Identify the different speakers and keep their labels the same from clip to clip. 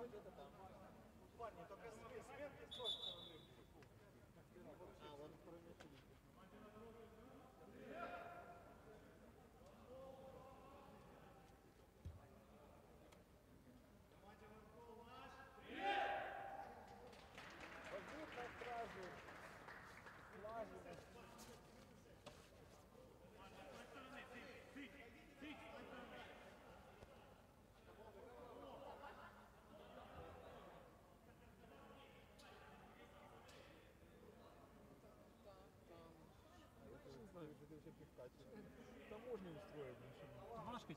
Speaker 1: Таможню устроил. Машкать.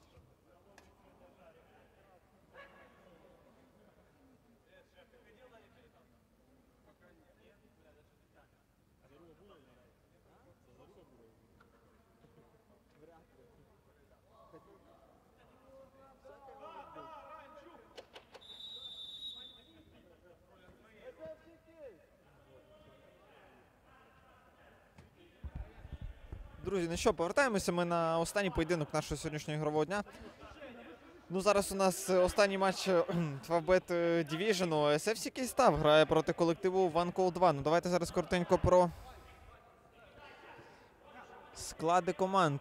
Speaker 2: Друзі, ну що, повертаємося ми на останній поєдинок нашого сьогоднішнього ігрового дня. Ну, зараз у нас останній матч Favbet Division. SFC Київстар грає проти колективу OneCall 2. Ну, давайте зараз коротенько про склади команд.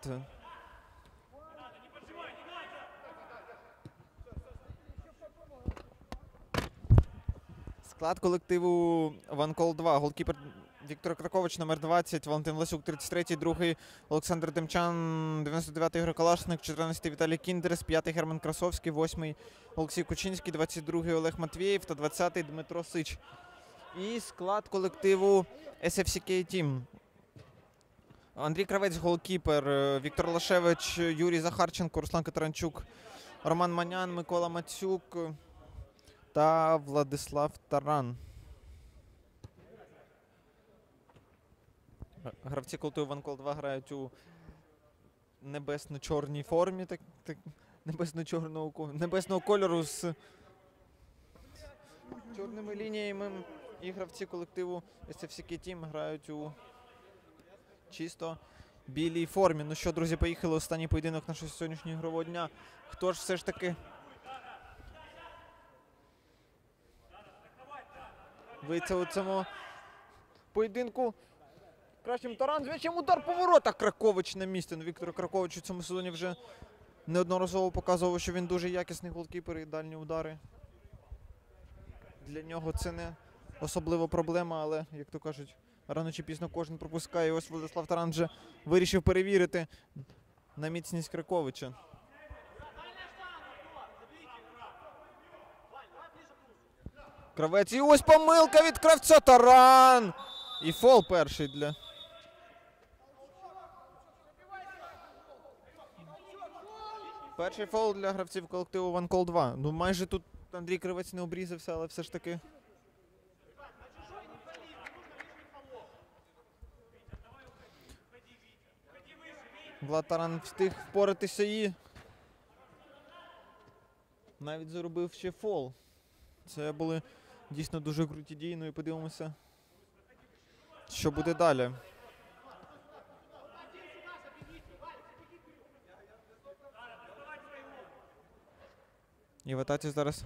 Speaker 2: Склад колективу OneCall 2. Голкіпер Віктор Кракович, номер 20, Валентин Власюк, 33-й, 2-й Олександр Демчан, 99-й Ігор Калашник, 14-й Віталій Кіндерес, 5-й Герман Красовський, 8-й Олексій Кучинський, 22-й Олег Матвєєв та 20-й Дмитро Сич. І склад колективу SFCK Team. Андрій Кравець, голкіпер, Віктор Лашевич, Юрій Захарченко, Руслан Катеранчук, Роман Манян, Микола Мацюк та Владислав Таран. Гравці колективу OneCall 2 грають у небесно-чорній формі, небесного кольору з чорними лініями. І гравці колективу SFCK Team грають у чисто білій формі. Ну що, друзі, поїхали останній поєдинок нашого сьогоднішнього ігрового дня. Хто ж все ж таки вийде у цьому поєдинку кращим? Таран з м'ячем, удар по воротах. Кракович на місці. Ну, Віктор Кракович у цьому сезоні вже неодноразово показував, що він дуже якісний голкіпер і дальні удари. Для нього це не особлива проблема, але, як то кажуть, рано чи пізно кожен пропускає. І ось Владислав Таран вже вирішив перевірити на міцність Краковича. Кравець. І ось помилка від Кравця. Таран! І фол перший для... Перший фол для гравців колективу OneCall 2. Ну, майже тут Андрій Кравець не обрізався, але все ж таки... Влад Таран встиг впоратися і навіть заробив ще фол. Це були дійсно дуже круті дії. Ну і подивимося, що буде далі. І в атаці зараз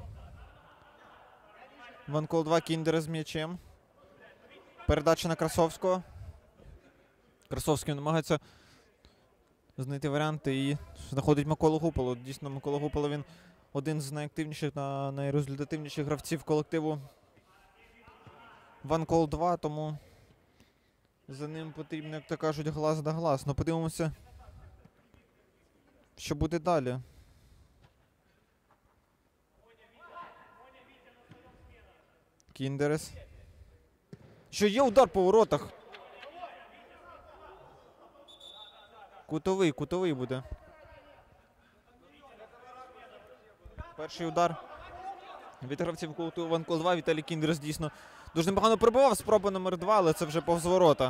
Speaker 2: OneCall 2, Кіндер з м'ячем. Передача на Красовського. Красовський намагається знайти варіанти і знаходить Миколу Гупалу. Дійсно, Микола Гупало, він один з найактивніших та найрезультативніших гравців колективу OneCall 2, тому за ним потрібно, як то кажуть, глаз да глаз. Ну, подивимося, що буде далі. Кіндерес. Що є удар по воротах. Кутовий буде. Перший удар від гравців колективу OneCall 2. Віталій Кіндерес дійсно дуже непогано пробивав. Спроба номер 2, але це вже повз ворота.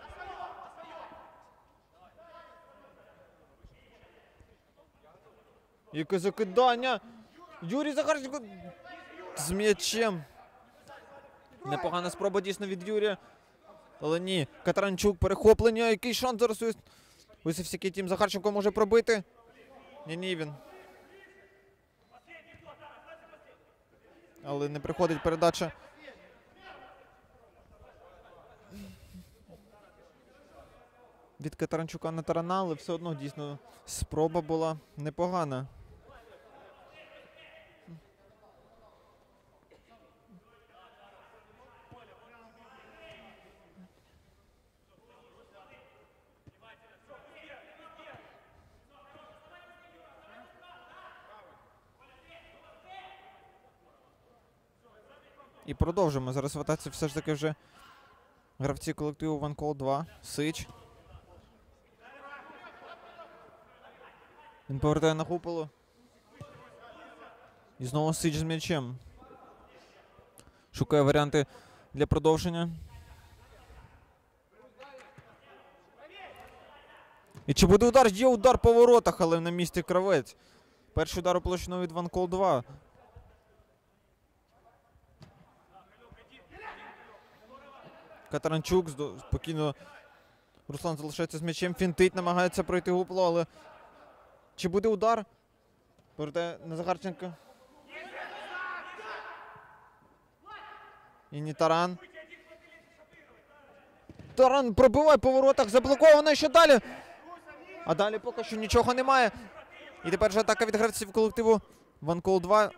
Speaker 2: Яке закидання. Юрій Захарченко з м'ячем. Непогана спроба дійсно від Юрія. Але ні. Катеранчук, перехоплення. Який шанс зараз у SFCK Team. Захарченко може пробити. Ні, він. але не приходить передача. Від Катаранчука на Тарана, але все одно дійсно спроба була непогана. І продовжимо. Зараз в атаці все ж таки вже гравці колективу OneCall 2. Сич. Він повертає на Хупало. І знову Сич з м'ячем. Шукає варіанти для продовження. І чи буде удар? Є удар по воротах, але на місці Кравець. Перший удар у площину від OneCall 2. Катаранчук спокійно. Руслан залишається з м'ячем. Фінтить, намагається пройти Гупло, але чи буде удар? Повертає на Захарченка. І не Таран. Таран пробиває по воротах, заблоковано, що далі? А далі поки що нічого немає. І тепер же атака від гравців колективу OneCall 2.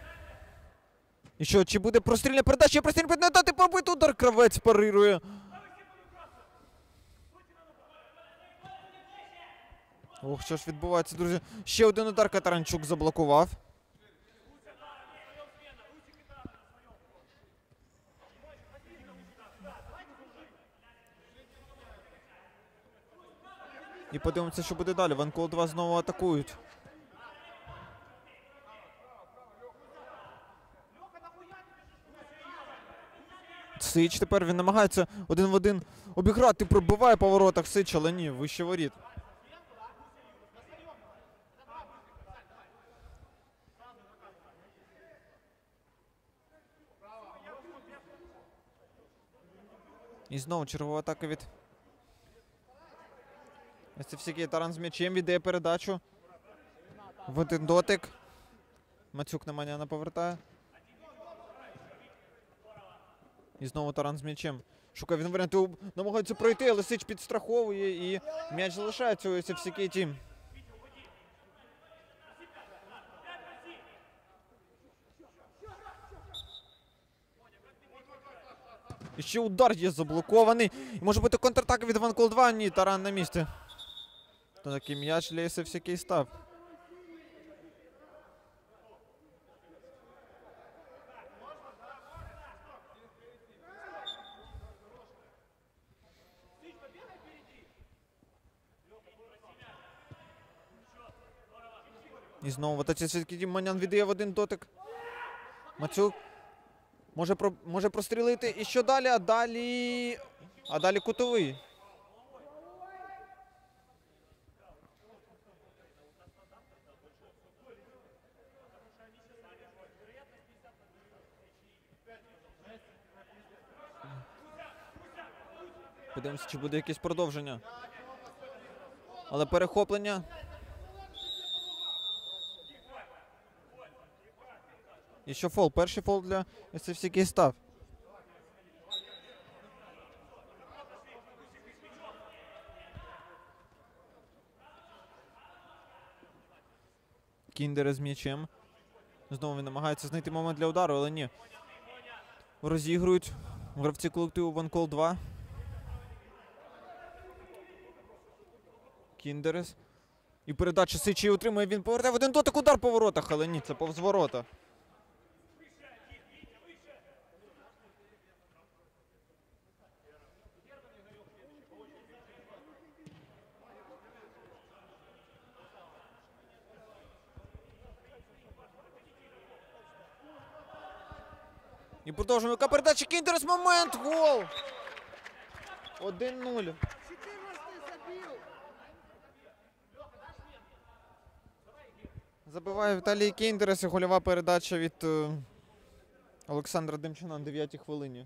Speaker 2: І що, чи буде прострільна передача? Прострільна передача, дати пробити удар, Кравець парирує. Ох, що ж відбувається, друзі. Ще один удар Катаранчук заблокував. І подивимося, що буде далі. OneCall 2 знову атакують. Сич тепер він намагається один в один обіграти, пробиває по воротах Сич, але ні, вище воріт. І знову чергова атака від СФСК. Таран з м'ячем віддає передачу. В один дотик. Мацюк на Маняна повертає. І знову Таран з м'ячем. Шукає він варіанти, намагається пройти, але Сич підстраховує і м'яч залишається у СФСК Team. І ще удар є заблокований. І може бути контратака від OneCall 2. Ні, Таран на місці. То такий м'яч для СФСК став. І знову в атаці СФСК Team. Манян віддає в один дотик. Мацюк може прострілити. І що далі? А далі кутовий. Подивимося, чи буде якесь продовження. Але перехоплення. І що фол? Перший фол для СФСК став. Кіндер з м'ячем. Знову він намагається знайти момент для удару, але ні. Розігрують гравці колективу OneCall 2. Кіндерес. І передача Сичі отримує, він повертає в один дотик, удар по воротах, але ні, це повз ворота. І продовжуємо. Яка передача? Кіндерес, момент, гол! 1-0. Забиває Віталій Кіндерес і гольова передача від Олександра Демчана на 9-й хвилині.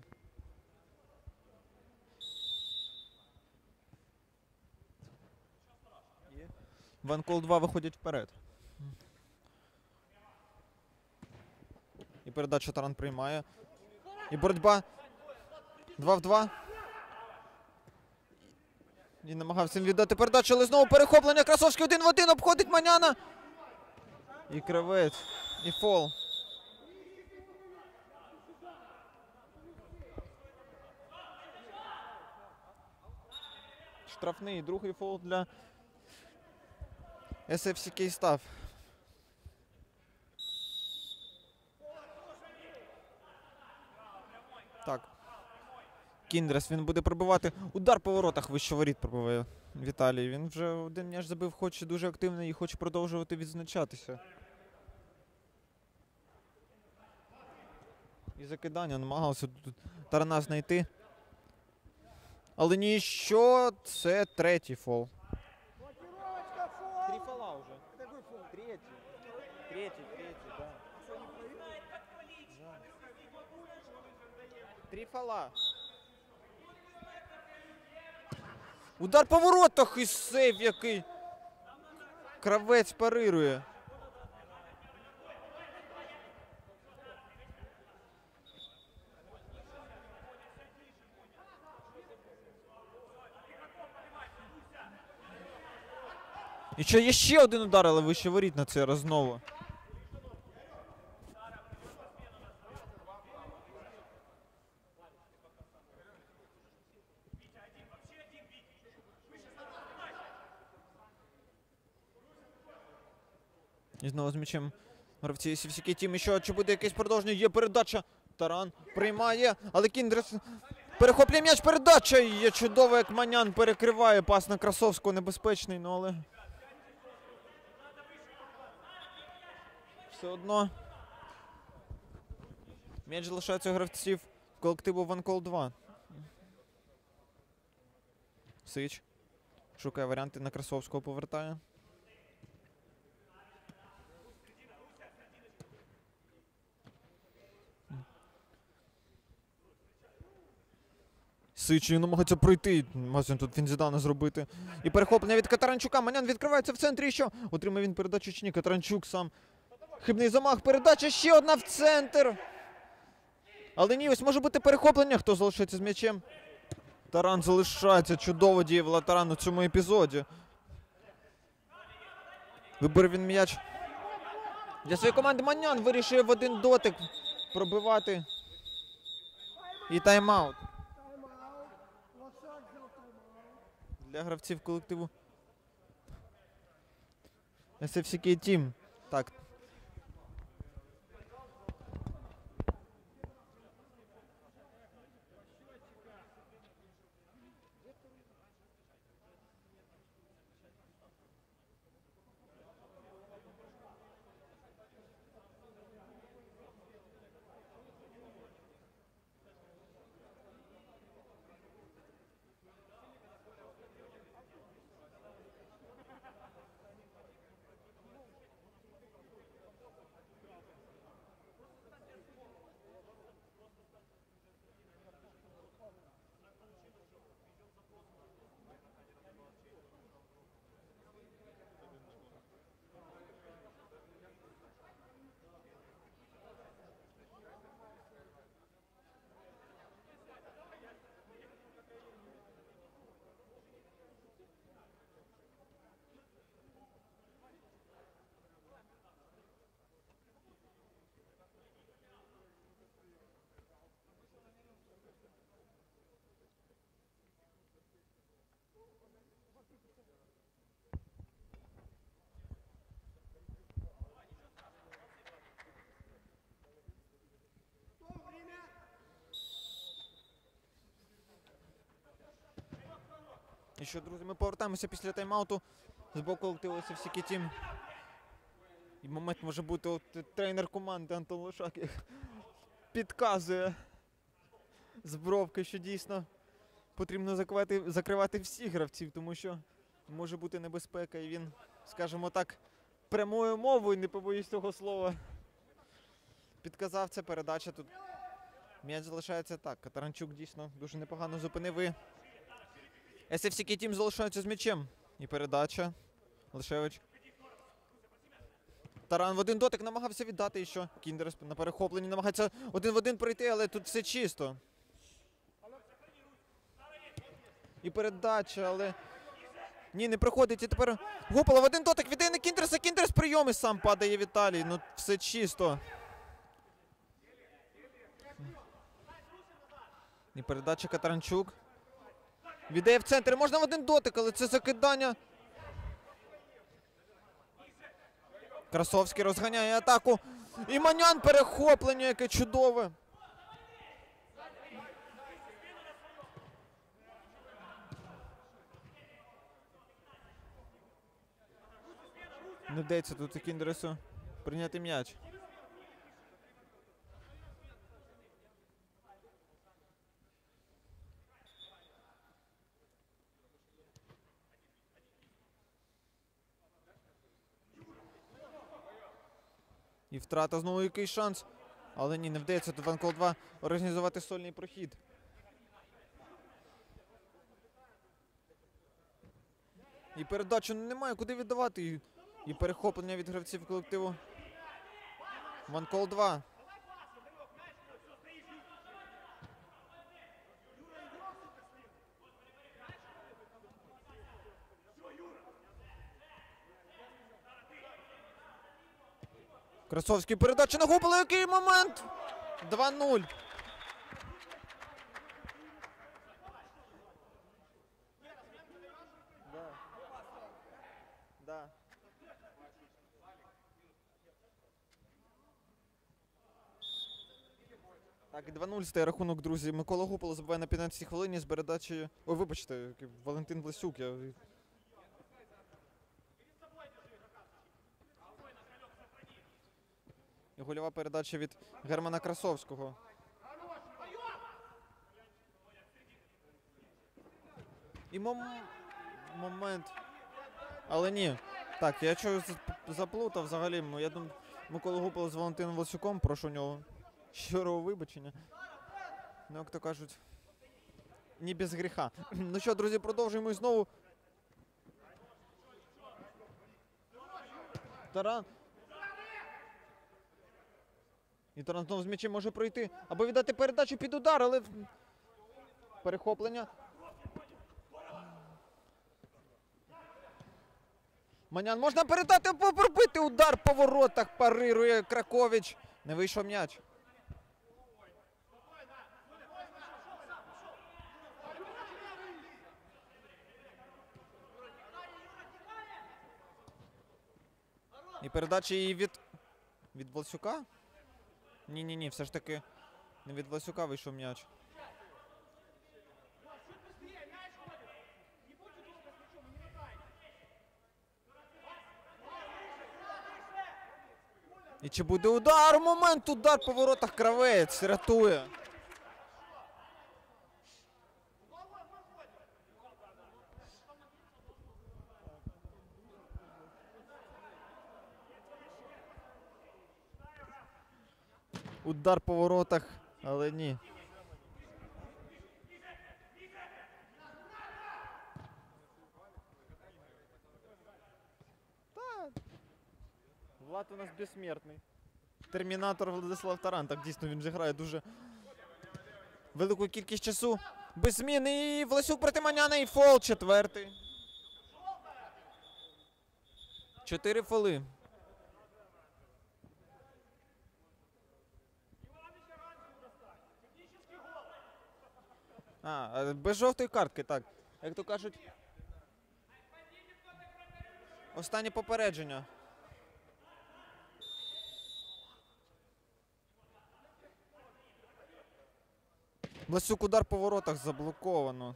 Speaker 2: OneCall 2 виходять вперед. І передачу Таран приймає. І боротьба 2 в 2. І намагався він віддати передачу, але знову перехоплення. Красовський 1 в 1 обходить Маняна. І Кравець. І фол. Штрафний, другий фол для SFC Київстар. Так. Кіндрес, він буде пробивати. Удар по воротах, вище воріт пробиває Віталій. Він вже один м'яч забив, хоче дуже активно і хоче продовжувати відзначатися. І закидання намагався тут Тарана знайти. Але ніщо, це третій фол. 3 фола вже. Третій, да. 3 фола. Удар по воротах і сейв який. Кравець парирує. І що, є ще один удар, але вище воріт на цей раз знову. І знову з м'ячем гравці SFC Team. І що, чи буде якесь продовження? Є передача. Таран приймає, але Кіндрес перехоплює м'яч, передача. І є чудово, як Манян перекриває. Пас на Красовського небезпечний, ну але... Все одно м'яч залишається у гравців колективу Ванкол 2. Сич шукає варіанти, на Красовського повертає. Сич намагається пройти, намагається тут Фінзідана зробити. І перехоплення від Катаранчука. Манян відкривається в центрі, і що? Отримає він передачу чи ні? Катаранчук сам. Хибний замах, передача, ще одна в центр. Але ні, ось може бути перехоплення, хто залишається з м'ячем. Таран залишається, чудово діяв Таран у цьому епізоді. Виборів він м'яч. Для своєї команди Манян вирішує в один дотик пробивати. І тайм-аут. Для гравців колективу SFC Team. Так. І що, друзі, ми повертаємося після тайм-ауту з боку колективу SFC Team. І момент може бути, от тренер команди Антон Лошак підказує з бровки, що дійсно потрібно закривати всіх гравців, тому що може бути небезпека. І він, скажімо так, прямою мовою, не побоюсь цього слова, підказав це. Передача тут. М'яч залишається так. Катаранчук дійсно дуже непогано зупинив. І SFC Team залишається з м'ячем. І передача. Лишевич. Таран в один дотик намагався віддати, і що? Кіндерс на перехопленні намагається один в один пройти, але тут все чисто. І передача, але... Ні, не проходить. І тепер Гопало в один дотик віддає на Кіндерса. Кіндерс прийом і сам падає Віталій. Ну, все чисто. І передача Катаранчук. Віддає в центр. Можна в один дотик, але це закидання. Красовський розганяє атаку. І Манян перехоплення, яке чудове. Не вдається тут і Кіндерсу прийняти м'яч. І втрата знову якийсь шанс. Але ні, не вдається тут Ван Кол 2 організувати сольний прохід. І передачу немає куди віддавати. І перехоплення від гравців колективу. Ван Кол 2. Красовський передача на Гопала. Який момент? 2-0. Да. Так, і 2-0 стає рахунок, друзі. Микола Гопало забиває на 15-й хвилині з передачею. Ой, вибачте, Валентин Власюк. І гольова передача від Германа Красовського. І момент. Але ні. Так, я чогось заплутав взагалі. Я думаю, Микола Гопало з Валентином Власюком, прошу у нього щирого вибачення. Ну, як то кажуть, не без гріха. Ну що, друзі, продовжуємо і знову. Таран. І Таран знову з м'ячем може пройти. Або віддати передачу під удар, але... Перехоплення. Манян можна передати, пробити удар по воротах. Парирує Кракович. Не вийшов м'яч. І передача її від Власюка? Ні, все ж таки не від Власюка вийшов м'яч. І чи буде удар? Момент, удар по воротах. Кравець рятує. Удар по воротах, але ні. Влад у нас безсмертний. Термінатор Владислав Таран. Так, дійсно, він же грає дуже велику кількість часу. Без зміни. І Власюк проти Маняна. І фол. Четвертий. 4 фоли. Без жовтої картки, так. Як то кажуть, останнє попередження. Власюк, удар по воротах, заблоковано.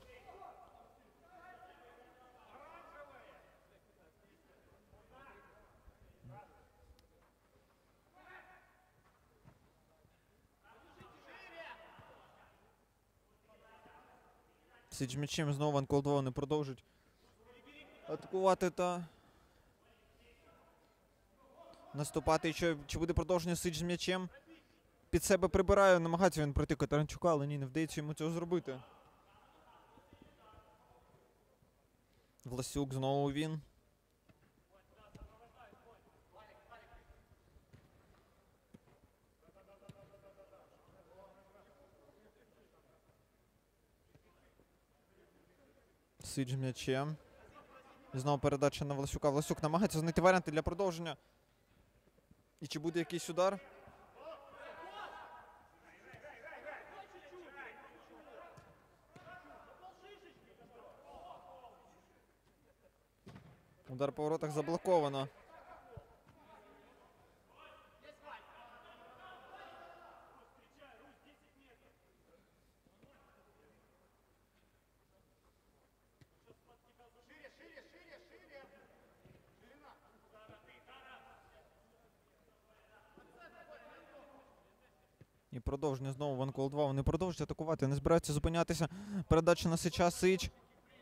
Speaker 2: Сидж м'ячем знову Ван Кол 2 не продовжить атакувати та наступати. Чи буде продовження Сидж з м'ячем? Під себе прибирає, намагається він пройти Катаранчука, але ні, не вдається йому цього зробити. Власюк, знову він. Сидж м'ячем. І знову передача на Власюка. Власюк намагається знайти варіанти для продовження. І чи буде якийсь удар? Удар по воротах заблоковано. І продовження знову Ванкол 2. Вони продовжують атакувати, не збираються зупинятися. Передача на Сича. Сич.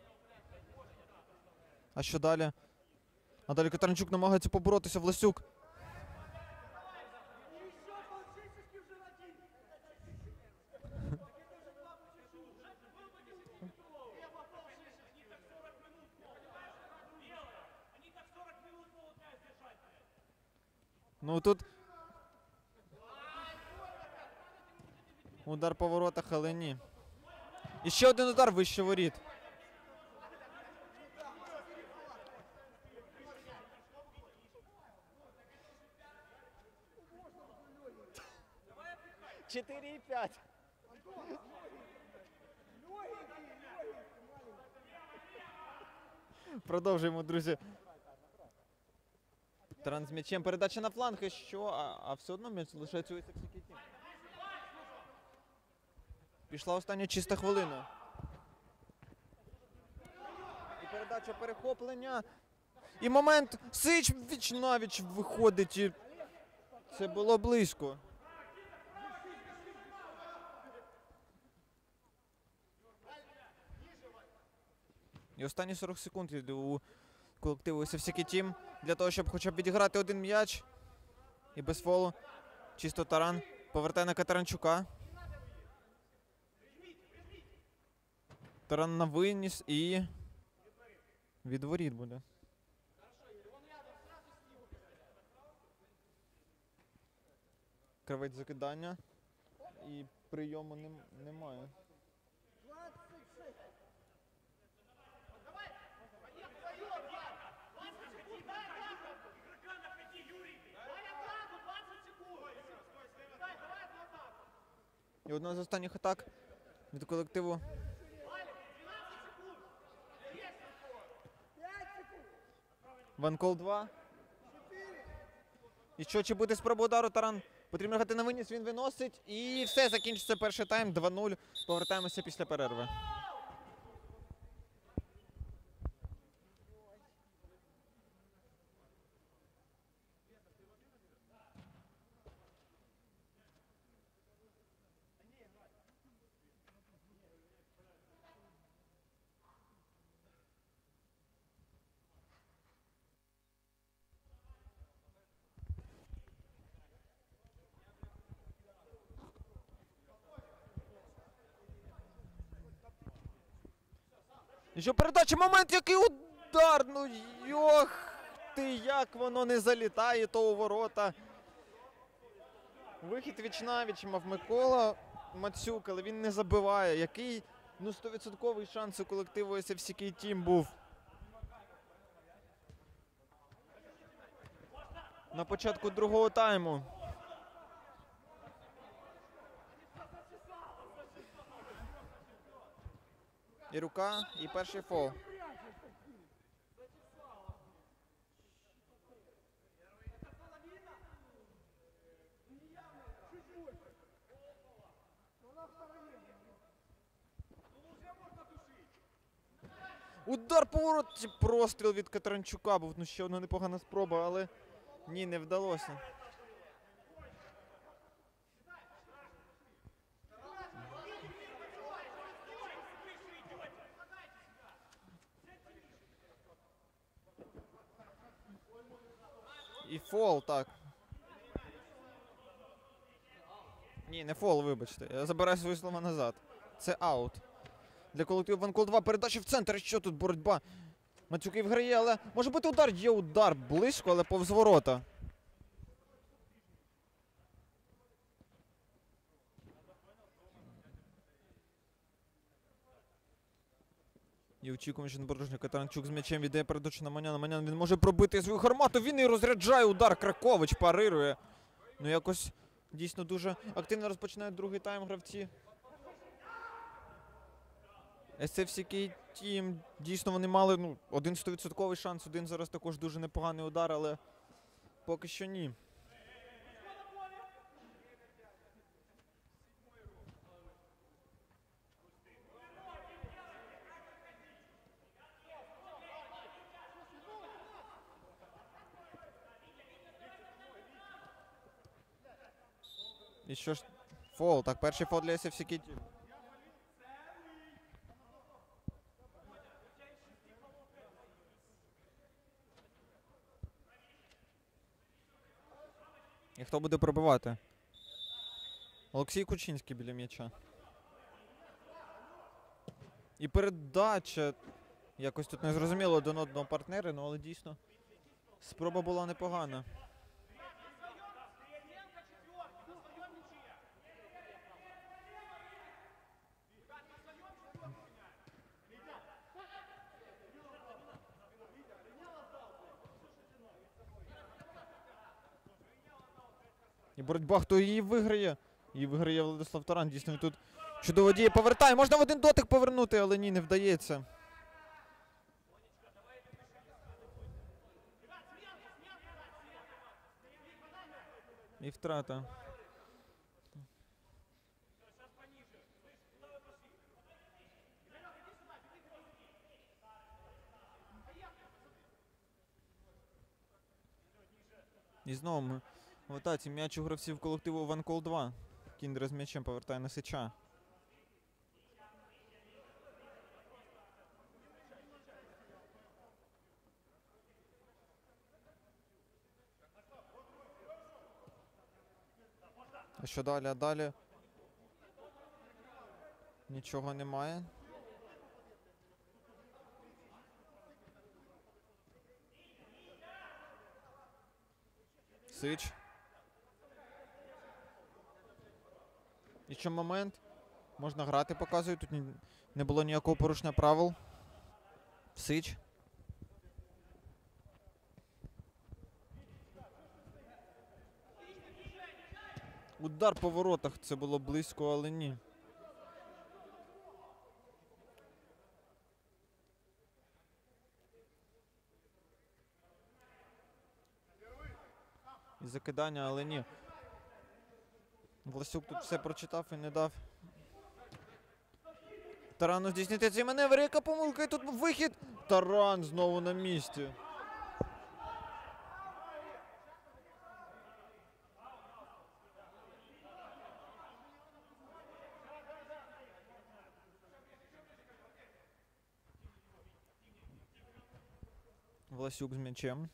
Speaker 2: А що далі? А далі Катеринчук намагається поборотися. Власюк. Ну тут удар по воротах, але ні. І ще один удар вище воріт. Чотири і 5. Продовжуємо, друзі. Таран з м'ячем. Передача на фланг. І що? А все одно м'яч залишається у Саксікіті. Пішла остання чиста хвилина. І передача перехоплення. І момент. Сич віч-навіч виходить. І це було близько. І останні 40 секунд у колективу SFC Team для того, щоб хоча б відіграти один м'яч. І без фолу. Чисто Таран повертає на Катеринчука. Таран на виніс і від воріт буде. Кравець закидання. І прийому немає. І одна з останніх атак від колективу. Ванкол 2. І що, чи буде спроба удару? Таран потрібно грати на виніс, він виносить. І все, закінчиться перший тайм. 2-0. Повертаємося після перерви. І що передача, момент, який удар, ну йох ти, як воно не залітає, то у ворота. Вихід віч-навіч мав Микола Мацюк, але він не забиває. Який, ну, 100% шанс у колективу SFC Team був. На початку другого тайму. І рука, і перший фол. Удар по вороті, простріл від Катеринчука був. Ну, ще одна непогана спроба, але ні, не вдалося. І фол, так. Ні, не фол, вибачте. Я забираю свої слова назад. Це аут. Для колективу Ванкол 2. Передача в центр. Що тут боротьба? Мацюк виграє, але може бути удар. Є удар близько, але повз ворота. І І очікуємо, що Борожника Таранчук з м'ячем віддає передачу на Маняна. Манян, він може пробити свою гармату, він і розряджає удар. Кракович парирує. Ну якось дійсно дуже активно розпочинають другий тайм гравці. SFCK Team, дійсно вони мали один 100% шанс, один зараз також дуже непоганий удар, але поки що ні. І що ж, фол, так, перший фол для SFCK Team. І хто буде пробивати? Олексій Кучинський біля м'яча. І передача. Якось тут не зрозуміло один одного партнери, але дійсно спроба була непогана. І боротьба, хто її виграє? Її виграє Владислав Таран. Дійсно, він тут чудово діє. Повертає. Можна в один дотик повернути, але ні, не вдається. І втрата. І знову ми в атаці. М'яч у гравців колективу Ванкол 2. Кіндер з м'ячем повертає на Сича. А що далі? А далі нічого немає. Сич. І що момент? Можна грати, показує. Тут не було ніякого порушення правил. Сич. Удар по воротах. Це було близько, але ні. І закидання, але ні. Власюк тут все прочитав і не дав Тарану здійснити цей маневр. Яка помилка? І тут вихід. Таран знову на місці. Власюк з м'ячем.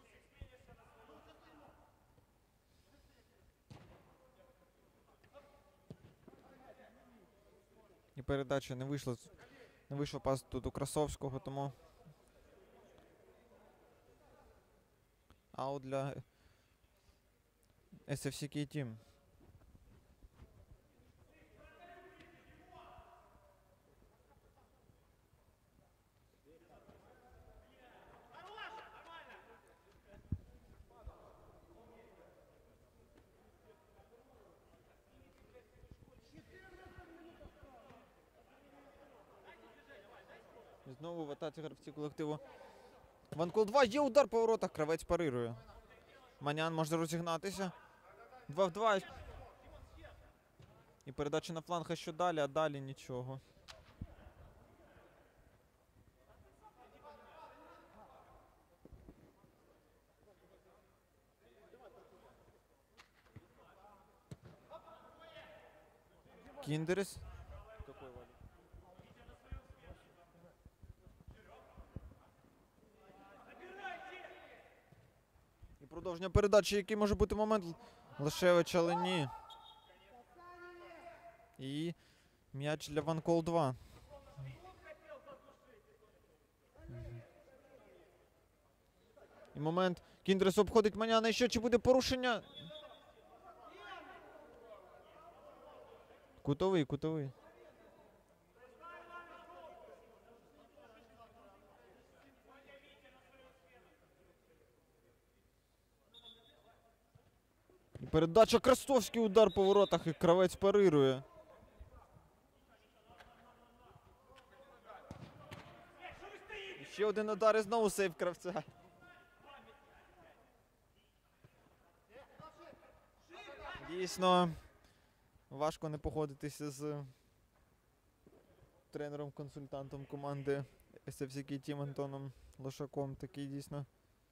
Speaker 2: І передача не вийшла. Не вийшов пас тут у Красовського, тому аут для SFCK Team. Знову в атаці гравці колективу Ванкол 2. Є удар по воротах. Кравець парирує. Манян може розігнатися. 2 в 2. І передача на фланг. А що далі? А далі нічого. Кіндерес. Продовження передачі, який може бути момент Лашевич, але ні. І м'яч для Ванкол 2. І момент. Кіндрес обходить Маняна. І що, чи буде порушення? Кутовий, кутовий. Передача, Красовський, удар по воротах, і Кравець парирує. І ще один удар і знову сейв Кравця. Дійсно, важко не погодитися з тренером-консультантом команди SFCK Team Антоном Лошаком. Такий дійсно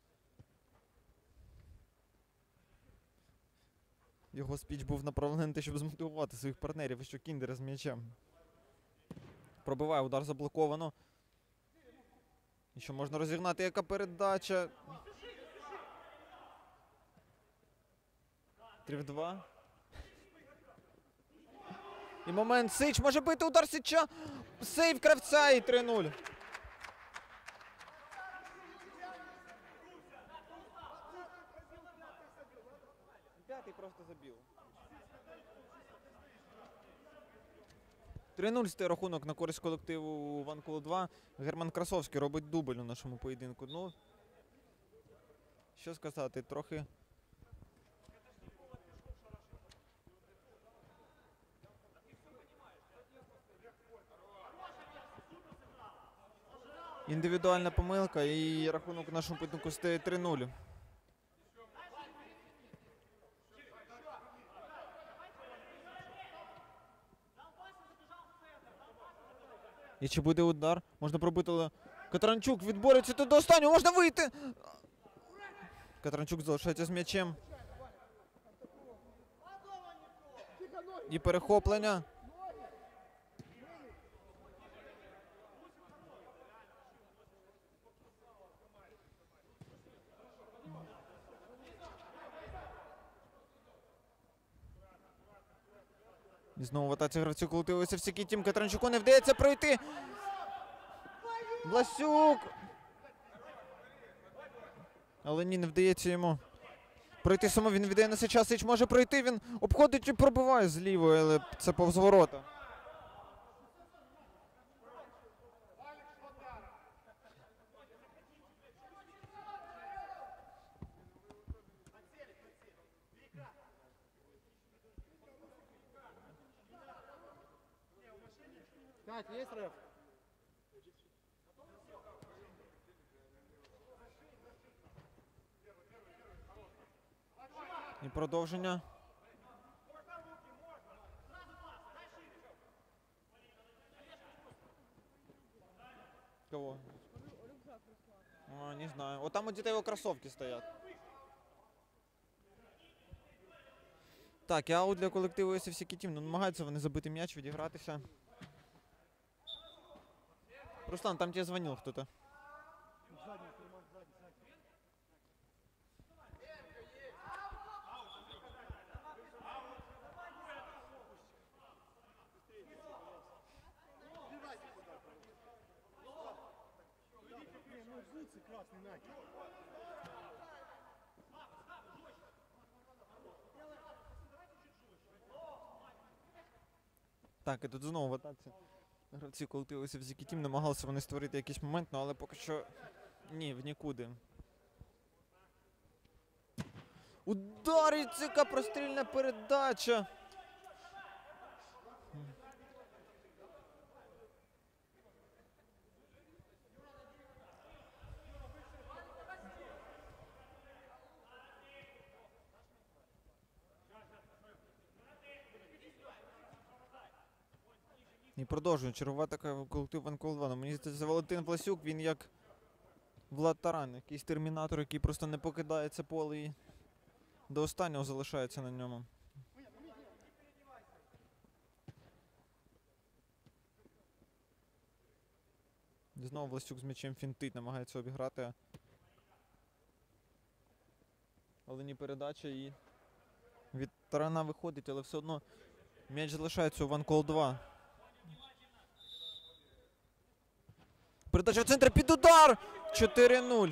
Speaker 2: його спіч був направлений на те, щоб змотивувати своїх партнерів, і що Кіндера з м'ячем. Пробиває, удар заблоковано. І що можна розігнати, яка передача. 3-2. І момент, Сич може бити, удар Сича. Сейв Кравця і 3-0. П'ятий просто забив. 3-0 стає рахунок на користь колективу Ванкул 2. Герман Красовський робить дубль у нашому поєдинку. Ну, що сказати, трохи індивідуальна помилка, і рахунок у нашому поєдинку стає 3-0. І чи буде удар? Можна пробити, але Катранчук відбореться тут до останнього. Можна вийти! Катранчук залишається з м'ячем. І перехоплення. І знову в атаці гравців колективу SFCK Team. Катранчуку не вдається пройти. Власюк! Але ні, не вдається йому пройти само. Він віддає на Сича. Сич може пройти. Він обходить і пробиває з лівої, але це повз ворота.
Speaker 1: Пять, есть реф?
Speaker 2: І продовження. Кого? А, не знаю. Вот там вот где-то его кроссовки стоят. Так, і аут для колективу SFCK Team. Ну, намагаються вони забити м'яч, відігратися. Руслан, там тебе звонил кто-то.
Speaker 1: Красный мяч.
Speaker 2: Так, і тут знову в атаці гравці колективу SFCK Team намагалися вони створити якийсь момент, але поки що ні, в нікуди. Удар, і цика, прострільна передача. І продовжує чергова така колектив Ванкул 2. Мені здається, Валентин Власюк, він як Влад Таран, якийсь термінатор, який просто не покидає це поле і до останнього залишається на ньому. Знову Власюк з м'ячем фінтить, намагається обіграти. Але ні передача, і від Тарана виходить, але все одно м'яч залишається у Ванкул 2. Передача в центр під удар! 4-0.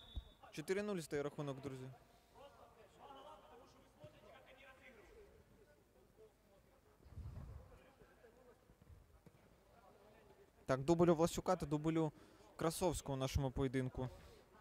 Speaker 2: Стає рахунок, друзі. Так, дубль у Власюка та дубль у Красовського у нашому поєдинку.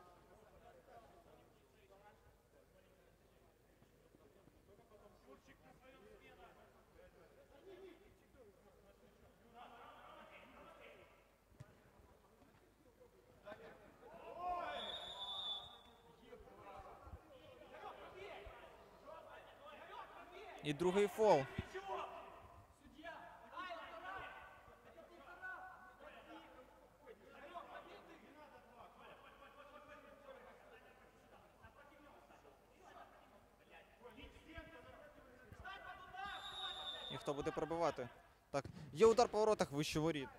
Speaker 2: І другий фол. І хто буде пробивати? Так, є удар по воротах вище воріт.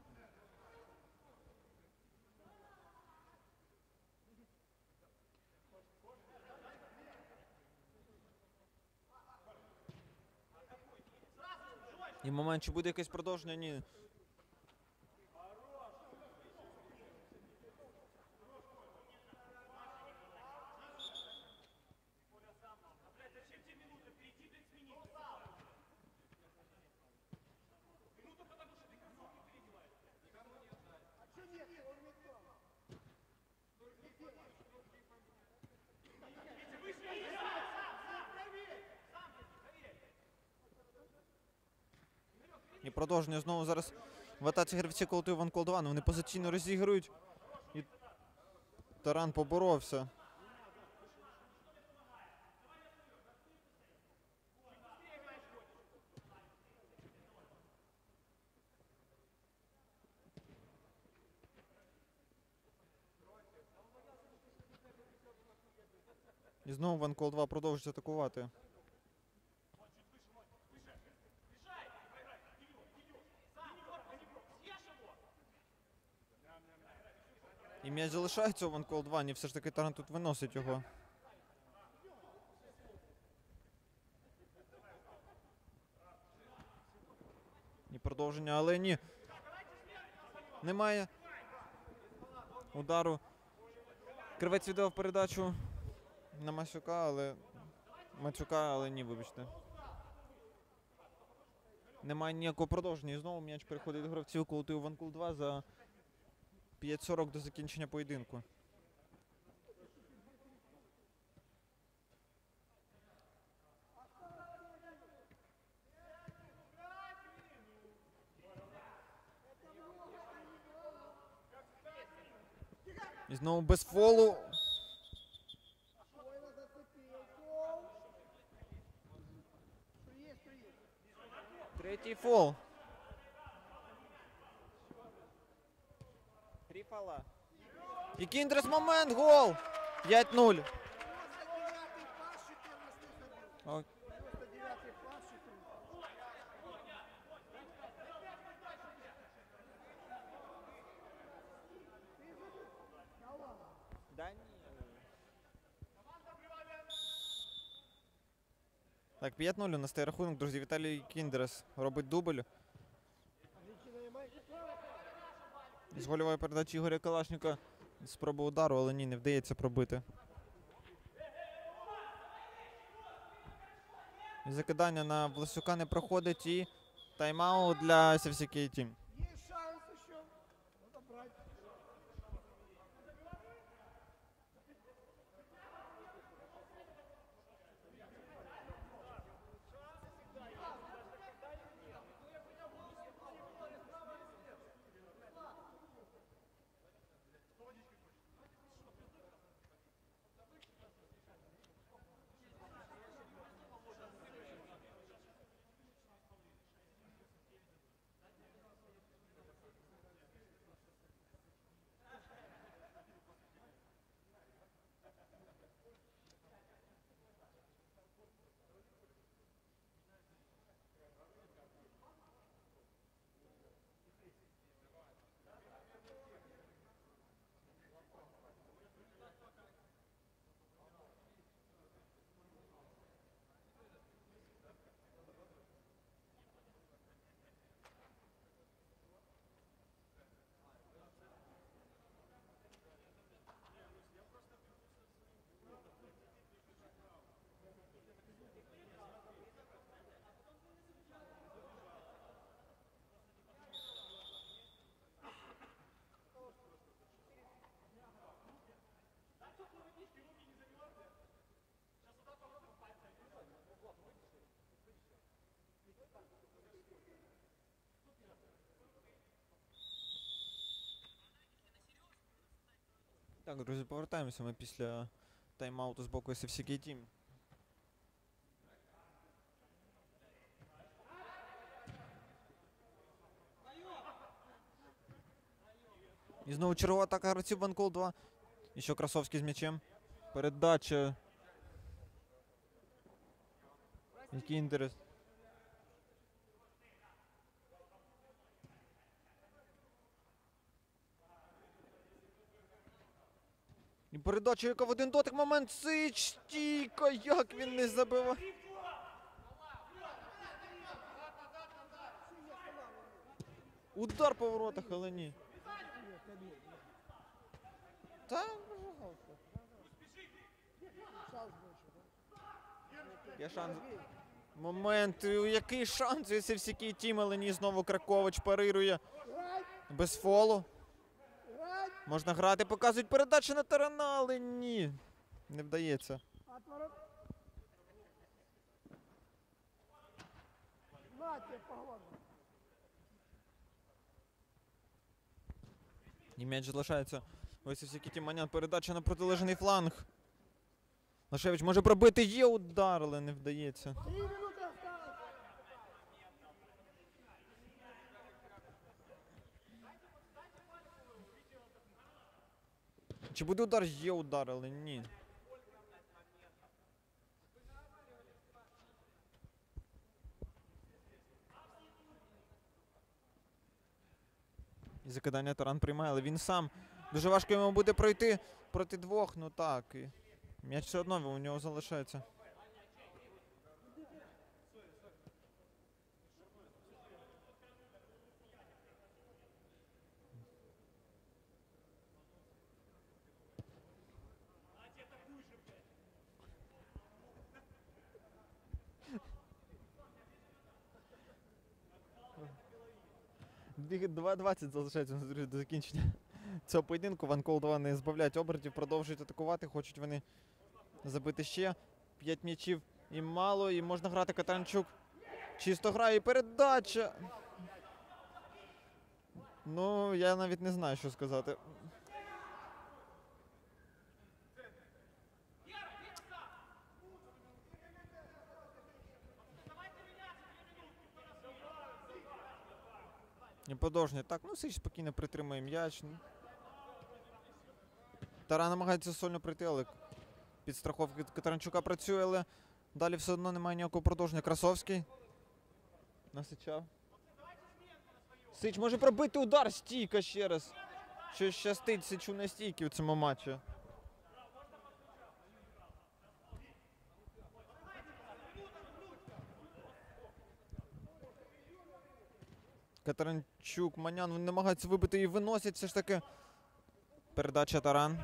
Speaker 2: І момент, чи буде якесь продовження? Ні. І продовження знову зараз в атаці гравці колективу One Call 2. Вони позиційно розігрують. І Таран поборовся. І знову One Call 2 продовжують атакувати. І м'яч залишається у One Call 2, ні, все ж таки Таран тут виносить його. І продовження, але ні. Немає удару. Кривець віддав передачу на Мацюка, але ні, вибачте. Немає ніякого продовження. І знову м'яч переходить до гравців колективу One Call 2 за 5:40 до закінчення поєдинку. І знову без фолу. Третій фол. 3 фола. І Кіндрес момент, гол! 5-0. О, да ні. Так, 5-0 у нас стає рахунок, друзі. Віталій Кіндрес робить дубль. З гольової передачі Ігоря Калашника спроба удару, але ні, не вдається пробити. Закидання на Власюка не проходить і тайм-аут для SFCK Team.
Speaker 1: Есть шанс еще. Надо брать.
Speaker 2: Так, друзі, повертаємося ми після тайм-ауту з боку SFCK Team. І знову чергова атака гравців Ванкол 2. І що Красовський з м'ячем. Передача. Який інтерес. І передача, яка в один дотик момент. Сич, стійка, як він не забивав. Удар по воротах, але ні. Та,
Speaker 1: Шанс больше,
Speaker 2: є шанс. Момент, який шанс, якщо всякий тім, але ні, знову Кракович парирує. Без фолу. Можна грати, показують передачу на Тарана, але ні. Не вдається.
Speaker 1: Отворот. На тебе по голову.
Speaker 2: І м'яч залишається. Ось всякий тім Манян, передача на протилежний фланг. Лашевич може пробити, є удар, але не вдається.
Speaker 1: 3 минуты осталось.
Speaker 2: Чи буде удар? Є удар, але ні. І закидання Таран приймає, але він сам. Дуже важко йому буде пройти проти двох, ну так. І м'яч все одно у нього залишається. Дві- 2:20 залишається друзі, до закінчення цього поєдинку. Ванкол 2 не збавляють обертів, продовжують атакувати. Хочуть вони забити ще 5 м'ячів. І мало, і можна грати. Катанчук чисто грає і передача. Ну, я навіть не знаю, що сказати. І подовжня. Так, ну Сич спокійно притримує м'яч. Таран намагається сольно прийти, але підстраховка від Катеринчука працює, але далі все одно немає ніякого продовження. Красовський. На Сича. Сич може пробити удар, стійка ще раз. Що щастить Сичу на стійки в цьому матчі. Катеринчук, Манян намагається вибити і виносять все ж таки. Передача Таран.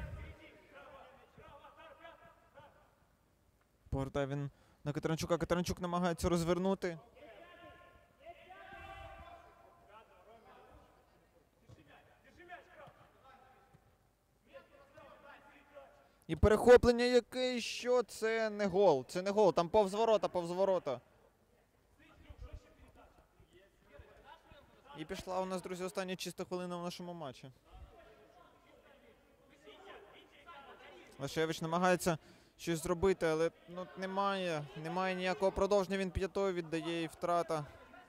Speaker 2: Повертає він на Катеринчука. Катеринчук намагається розвернути. І перехоплення яке, що це не гол. Це не гол, там повз ворота, повз ворота. І пішла у нас, друзі, остання чиста хвилина в нашому матчі. Лашевич намагається щось зробити, але ну, немає ніякого продовження, він п'ятою віддає і втрата.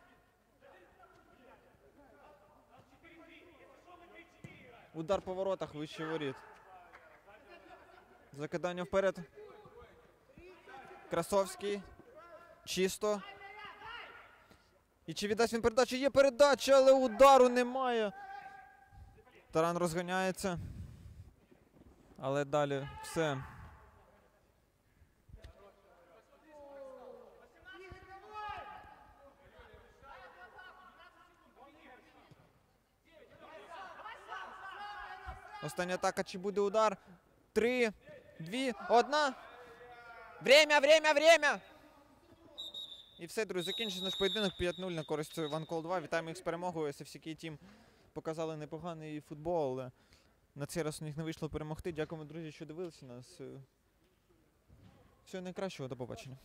Speaker 2: Удар по воротах вище воріт. Закидання вперед. Красовський. Чисто. І чи віддасть він передачу? Є передача, але удару немає. Таран розганяється. Але далі все. Остання атака, чи буде удар? 3, 2, 1. Время! І все, друзі, закінчився наш поєдинок 5-0 на користь Ванкол 2. Вітаємо їх з перемогою. SFCK Team показали непоганий футбол, але на цей раз у них не вийшло перемогти. Дякуємо, друзі, що дивилися нас. Всього найкращого, до побачення.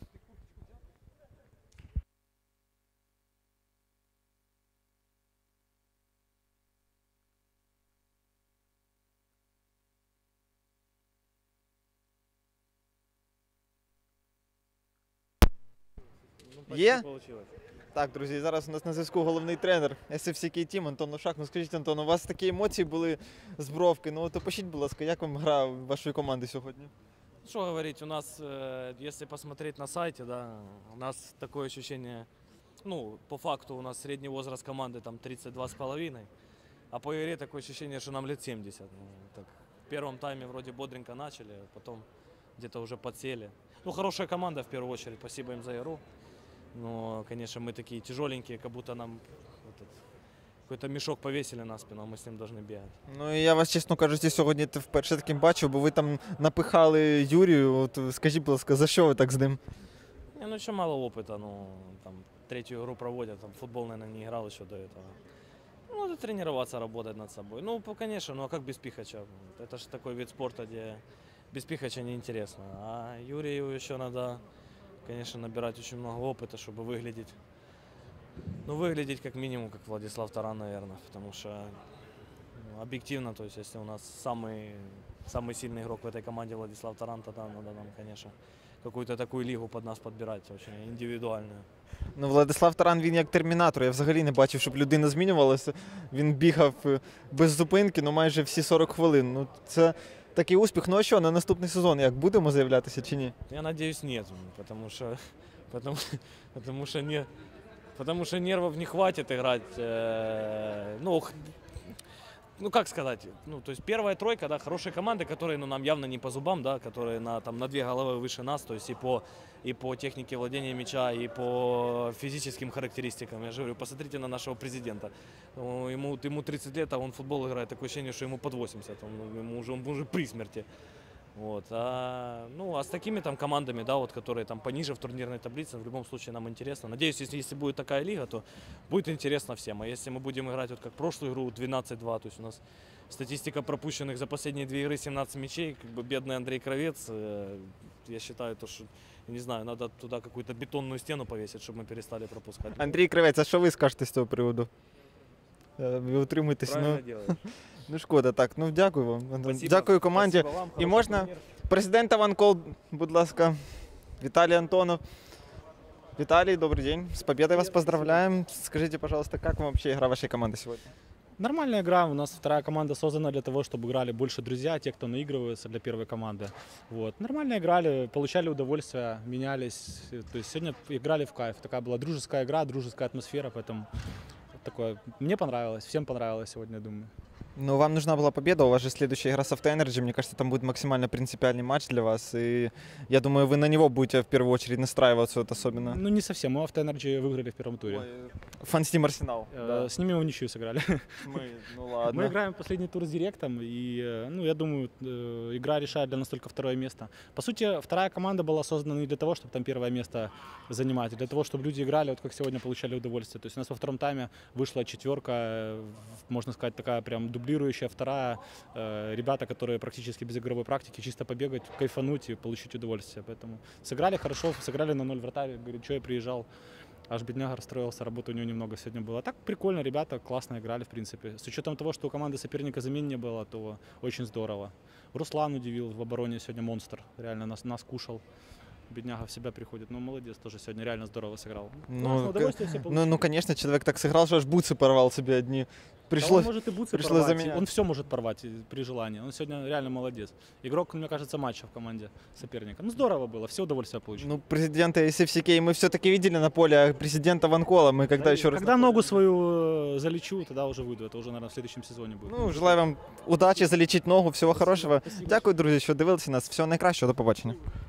Speaker 3: почти
Speaker 2: Є?
Speaker 3: получилось.
Speaker 2: Так, друзі, зараз у нас на зв'язку головний тренер SFCK Team Антон Лошак. Ну скажіть, Антон, у вас такі емоції були з Бровки. Ну то пишіть, будь ласка, як вам гра вашої команди сьогодні?
Speaker 3: Что говорить, у нас, если посмотреть на сайте, да, у нас такое ощущение, ну, по факту у нас средний возраст команды там 32,5, а по игре такое ощущение, что нам лет 70. Ну, так, в первом тайме вроде бодренько начали, а потом где-то уже подсели. Ну, хорошая команда в первую очередь, спасибо им за игру. Но, конечно, мы такие тяжеленькие, как будто нам какой-то мешок повесили на спину, а мы с ним должны бегать.
Speaker 2: Ну і я вас, чесно кажучи, сьогодні вперше таким бачив, бо ви там напихали Юрію. От скажіть, будь ласка, за що ви так з ним?
Speaker 3: Не, ну еще мало опыта, ну, там, третью игру проводят, там, футбол, наверное, не играл еще до этого. Ну, надо тренироваться, работать над собой. Ну, конечно, ну а как без Пихача? Это же такой вид спорта, где без Пихача неинтересно. А Юрию еще надо, конечно, набирать очень много опыта, чтобы выглядеть, ну, выглядеть как минимум, как Владислав Таран, наверное, потому что ну, объективно, то есть, если у нас самый сильный игрок в этой команде Владислав Таран, тогда надо нам, конечно, какую-то такую лигу под нас подбирать, очень индивидуальную.
Speaker 2: Ну, Владислав Таран, він як термінатор. Я взагалі не бачив, щоб людина змінювалася. Він бігав без зупинки, ну майже всі 40 хвилин. Ну, це такий успіх. Ну а що, на наступний сезон як будемо заявлятися чи ні?
Speaker 3: Я надеюсь, нет, потому что нервов не хватит играть. Ну, как сказать, ну, то есть первая тройка, да, хорошие команды, которые, ну, нам явно не по зубам, да, которые на 2 головы выше нас, то есть и по технике владения мяча, и по физическим характеристикам. Я же говорю, посмотрите на нашего президента. Ну, ему 30 лет, а он в футбол играет, такое ощущение, что ему под 80, он уже при смерти. Вот. Ну, а с такими там командами, да, вот, которые там пониже в турнирной таблице, в любом случае нам интересно. Надеюсь, если будет такая лига, то будет интересно всем. А если мы будем играть вот как прошлую игру 12-2, то есть у нас статистика пропущенных за последние 2 игры 17 мячей, как бы бедный Андрей Кровец, я считаю, то, что, не знаю, надо туда какую-то бетонную стену повесить, чтобы мы перестали пропускать.
Speaker 2: Андрій Кривець, а що ви скажете з цього приводу? Ви утримуєтесь?
Speaker 3: Правильно делаешь.
Speaker 2: Ну шкода, так. Ну дякую вам.
Speaker 3: Спасибо.
Speaker 2: Дякую команді.
Speaker 3: Спасибо вам,
Speaker 2: І
Speaker 3: хороший
Speaker 2: можна
Speaker 3: турнір.
Speaker 2: президента Ванкол, будь ласка, Виталий Антонов. Виталий, добрый день. С победой вас поздравляем. Скажите, пожалуйста, как вам вообще игра вашей команды сегодня?
Speaker 4: Нормальная игра. У нас вторая команда создана для того, чтобы играли больше друзья, те, кто наигрывается для первой команды. Вот. Нормально играли, получали удовольствие, менялись. То есть сегодня играли в кайф. Такая была дружеская игра, дружеская атмосфера, поэтому такое. Мне понравилось, всем понравилось сегодня, я думаю.
Speaker 2: Ну, вам нужна была победа, у вас же следующая игра с Автоэнерджи, мне кажется, там будет максимально принципиальный матч для вас, и я думаю, вы на него будете в первую очередь настраиваться вот особенно.
Speaker 4: Ну, не совсем. Мы Автоэнерджи выиграли в первом туре.
Speaker 2: Фанстим Арсенал. Да.
Speaker 4: С ними в ничью сыграли.
Speaker 2: Ну ладно.
Speaker 4: Мы играем последний тур с Директом, и, ну, я думаю, игра решает для нас только второе место. По сути, вторая команда была создана не для того, чтобы там первое место занимать, а для того, чтобы люди играли, вот как сегодня, получали удовольствие. То есть у нас во втором тайме вышла 4, можно сказать, такая прям дублирующая вторая. Ребята, которые практически без игровой практики, чисто побегать, кайфануть и получить удовольствие. Поэтому сыграли хорошо, сыграли на 0 вратарь, говорит, что я приезжал. Аж бедняга расстроился, работы у него немного сегодня было. А так прикольно, ребята классно играли, в принципе. С учетом того, что у команды соперника замен не было, то очень здорово. Руслан удивил в обороне сегодня монстр, реально нас кушал. Бедняга в себя приходит. Ну, молодец, тоже сегодня реально здорово сыграл.
Speaker 2: Ну,
Speaker 4: удовольствие все получили.
Speaker 2: ну, конечно, человек так сыграл, что аж бутсы порвал себе одни.
Speaker 4: Да он
Speaker 2: Пришлось.
Speaker 4: может и бутсы
Speaker 2: пришлось
Speaker 4: порвать,
Speaker 2: заменять.
Speaker 4: он все может порвать при желании. Он сегодня реально молодец. Игрок, мне кажется, матча в команде соперника. Ну, здорово было, все удовольствие получили.
Speaker 2: Ну, президента SFCK мы все-таки видели на поле, а президента Ванкола мы когда еще раз...
Speaker 4: Когда ногу свою залечу, тогда уже выйду. Это уже, наверное, в следующем сезоне будет.
Speaker 2: Ну, желаю вам удачі, залічити ногу, всього хорошого.
Speaker 4: Спасибо.
Speaker 2: Дякую, друзі, що дивилися нас. Всього найкращого, до побачення.